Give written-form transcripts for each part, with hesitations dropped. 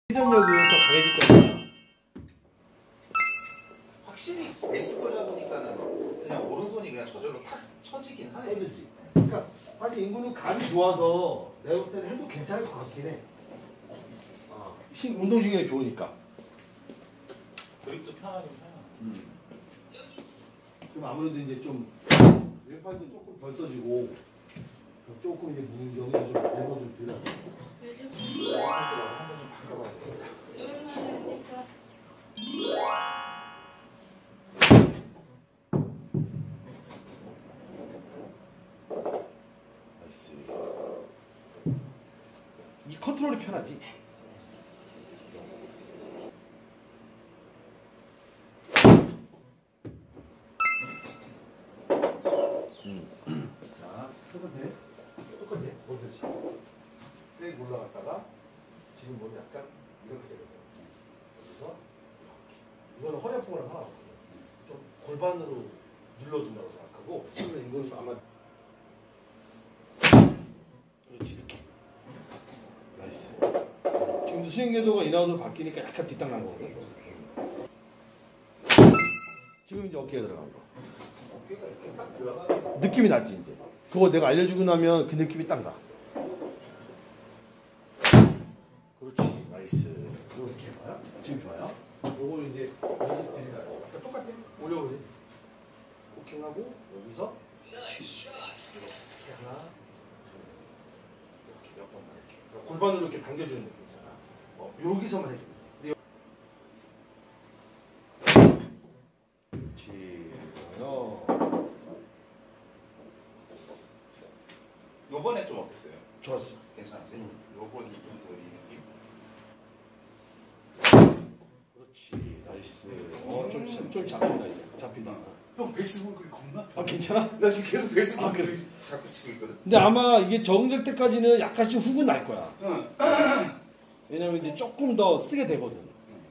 회전력은 더 강해질 겁니다. 확실히 베이스볼 잡으니까는 그냥 오른손이 그냥 저절로 탁 쳐지긴 하네. 써지지. 그러니까 사실 인구는 감이 좋아서 내가 볼 때는 해도 괜찮을 것 같긴 해. 운동신경이 좋으니까. 그립도 편하긴 편해. 그럼 아무래도 이제 좀 왼팔도 조금 덜 써지고 조금 이제 무게력이 좀 레버 좀 들어. 한번 좀 바꿔봐야 되겠다. 나이스. 이 컨트롤이 편하지. 자, 똑같아. 그렇지. 백 올라갔다가 지금 뭐 약간 이렇게 되거든. 그래서 이렇게. 이거는 허리 아픈 거랑 상관없거든. 좀 골반으로 눌러준다고 생각하고 이거는 아마 그렇지 이렇게. 나이스. 지금도 스윙 궤도가 인아웃으로 바뀌니까 약간 뒷땅 난 거거든. 지금 이제 어깨에 들어간 거. 어깨가 이렇게 딱 들어가는 느낌이 났지 이제. 그거 내가 알려주고 나면 그 느낌이 딱 나. 그렇지. 나이스. 이렇게 봐요. 지금 좋아요. 요거 이제 연습들이나 똑같아. 올려보세요. 포킹하고 여기서 이렇게 하나 이렇게 몇 번만 이렇게 골반으로 이렇게 당겨주는 느낌 있잖아. 여기서만 해줘. 그렇지. 좋아요. 요번에 좀 어땠어요? 좋았어. 괜찮았어요? 요번이 좀 더 이 느낌? 그렇지. 나이스. 좀 잡힌다 이제. 잡힌다. 형 베이스볼 그립 겁나 편해. 괜찮아? 나 지금 계속 베이스볼 그래. 그립 자꾸 치고 있거든. 근데 아마 이게 적응될 때까지는 약간씩 훅은 날 거야. 응. 왜냐면 이제 조금 더 쓰게 되거든.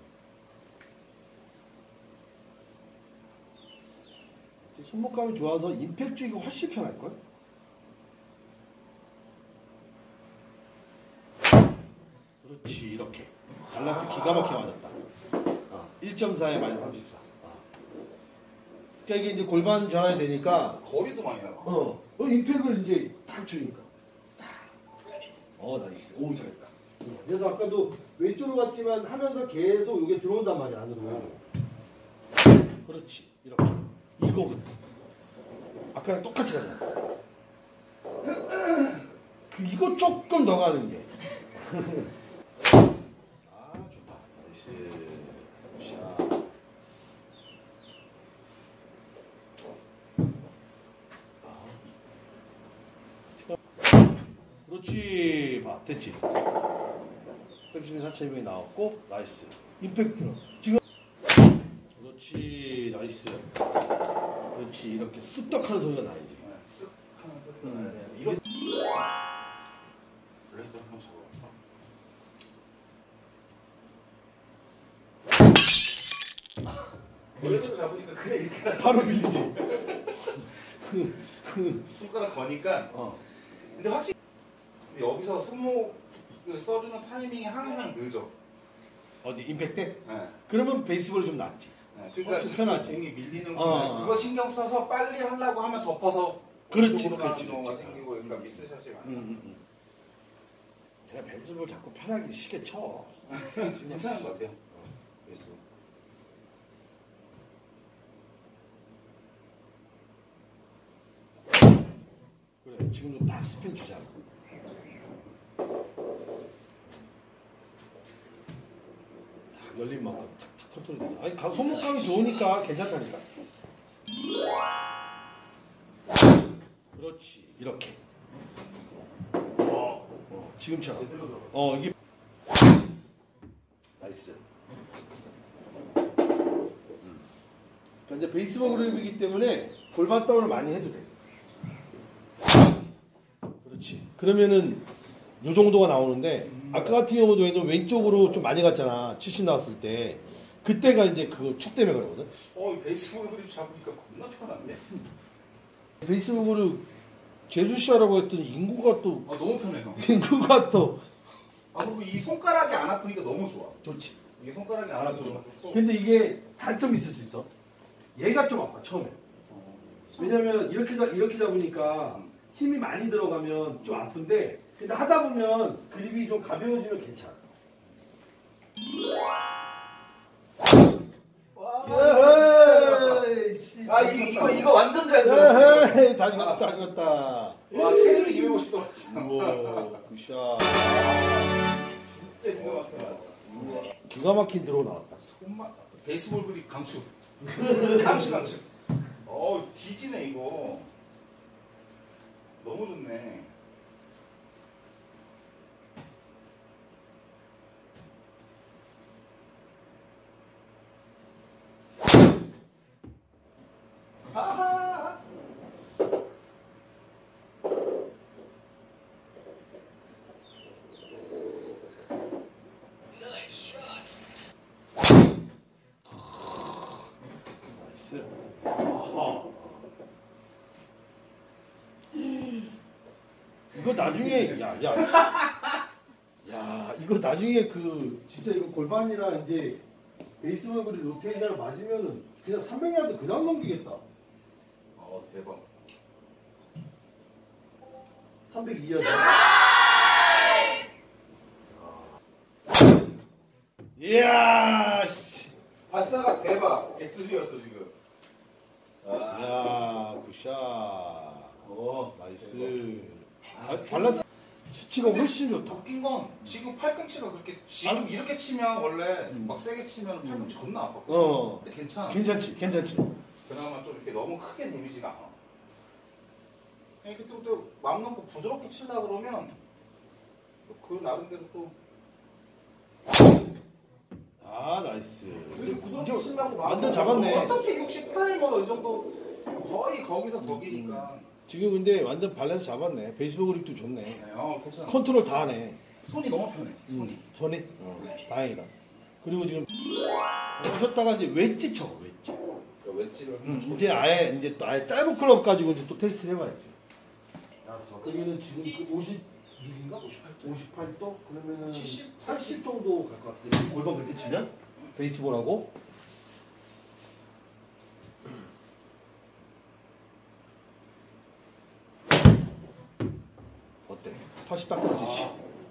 손목감이 좋아서 임팩트 주기가 훨씬 편할걸? 그렇지, 이렇게. 밸런스 기가 막히게 맞았다. 1.4에 마이너스 34. 그러니까 이게 이제 골반 전환이 되니까 거리도 많이 나가. 임팩을 이제 탁 주니까. 나이스. 오, 잘했다. 그래서 아까도 왼쪽으로 갔지만 하면서 계속 이게 들어온단 말이야, 안으로. 그렇지, 이렇게. 이거거든. 아까랑 똑같이 가잖아. 이거 조금 더 가는 게. 좋다. 나이스. 샷. 그렇지. 봐, 됐지. 114,200이 나왔고, 나이스. 임팩트. 지금. 그렇지. 나이스. 그렇지. 이렇게 쑥덕하는 소리가 나야지. 쓱 하는 소리가 나야 돼. 이거 블레이드 한번 잡아. 블레이드 잡으니까 그냥 이렇게 바로 밀리지. 손가락 거니까. 근데 확실히 근데 여기서 손목을 써주는 타이밍이 항상 늦어. 어디 임팩트 때? 네. 그러면 베이스볼이 좀 낫지. 네. 그러니까 훨씬 편하지. 공이 밀리는 거 그거 신경 써서 빨리 하려고 하면 덮어서 그렇지, 쪽으로 가는 그렇지, 경우가 그렇지. 생기고 그러니까 미스샷이 많아. 제가 베이스볼 자꾸 편하게 쉽게 쳐. 괜찮은 것 같아요. 베이스볼. 그래, 지금도 딱 스핀 주잖아. 딱 열린 만큼 탁탁 컨트롤 되잖아. 아니, 손목감이 좋으니까 괜찮다니까. 그렇지, 이렇게. 지금처럼. 이게. 나이스. 그러니까 이제 베이스볼 그립이기 때문에 골반 다운을 많이 해도 돼. 그렇지. 그러면은 요 정도가 나오는데 아까 같은 경우도 왼쪽으로 좀 많이 갔잖아. 70 나왔을 때. 그때가 이제 그거 축 때문에 그러거든. 이 베이스볼 그립 잡으니까 겁나 편한데. 베이스볼을 제수씨라고 했더니 인구가 또 너무 편해요. 인구가 또 아 그리고 이 손가락이 안 아프니까 너무 좋아. 좋지. 이게 손가락이 안 아프니까 좋고. 근데 이게 단점이 있을 수 있어. 얘가 좀 아파 처음에. 왜냐면 이렇게 잡으니까 힘이 많이 들어가면 좀 아픈데 근데 하다 보면 그립이 좀 가벼워지면 괜찮아. 아 이거 완전 잘 들었어. 다 죽었다, 다 죽었다. 와 캐리로 250 떨어졌어. 우와, 굿샷. 진짜 기가 막혀. 기가 막힌 드로우 나왔다. 손맛 베이스볼 그립 강추. 강추. 뒤지네 이거. 너무 좋네. 하하. 나이스. 이거 나중에 야 이거 나중에 그 진짜 이거 골반이랑 이제 베이스볼 그립 로테이션을 맞으면은 그냥 300야드 그냥 넘기겠다. 대박. 302야드. 이야 씨. 발사가 대박. 엑스리였어 지금. 야 굿샷. 나이스. 밸런스 수치가 훨씬 좋다. 웃긴 건 지금 팔꿈치가 그렇게 지금 이렇게 치면 원래 막 세게 치면 팔꿈치 겁나 아파. 근데 괜찮아. 괜찮지. 그나마 좀 이렇게 너무 크게 데미지가 안 와. 그때부터 마음 놓고 부드럽게 치려 그러면 그 나름대로 또 나이스. 부드럽게 치려고 완전 잡았네. 어차피 68 뭐 이 정도 거의 거기서 거기니까. 지금 근데 완전 밸런스 잡았네. 베이스볼 그립도 좋네. 네, 괜찮아. 컨트롤 다 하네. 손이 너무 편해. 손이. 다행이다. 그리고 지금 오셨다가 이제 웨지 쳐. 웨지. 웨지를. 이제 아예 짧은 클럽 가지고 이제 또 테스트를 해봐야지. 알았어. 그러면은 지금 그 56인가 58도 그러면은 80 정도 갈 것 같은데 골반 그렇게 치면 베이스볼하고. 어때? 80 딱 떨어지지.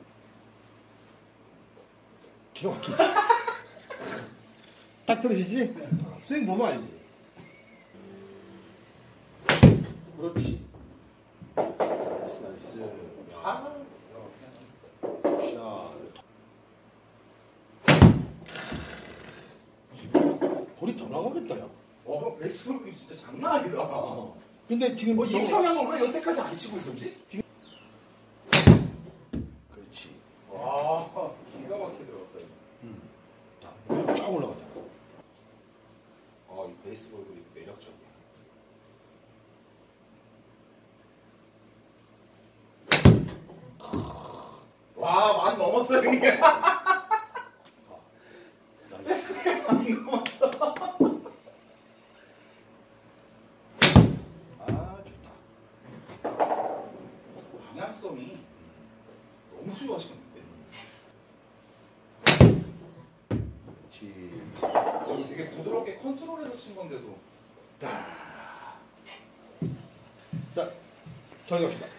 기가 막히지. 딱 떨어지지? 스윙 보면 알지. 그렇지. 나이스. 샷. 볼이 더 나가겠다, 야. 베이스볼 그립 진짜 장난 아니다. 근데 지금 이 평형을 왜 여태까지 안 치고 있었지? 그렇지. 와, 기가 막히게 들어갔다. 자, 위로 쫙 올라가자. 이 베이스볼 그립 매력적이야. 와, 많이 넘었어, 형님. 나이스. 많이 넘었어. 좋다. 방향성이 너무 좋아졌는데. 그렇지. 되게 부드럽게 컨트롤해서 친 건데도. 자, 저기 갑시다.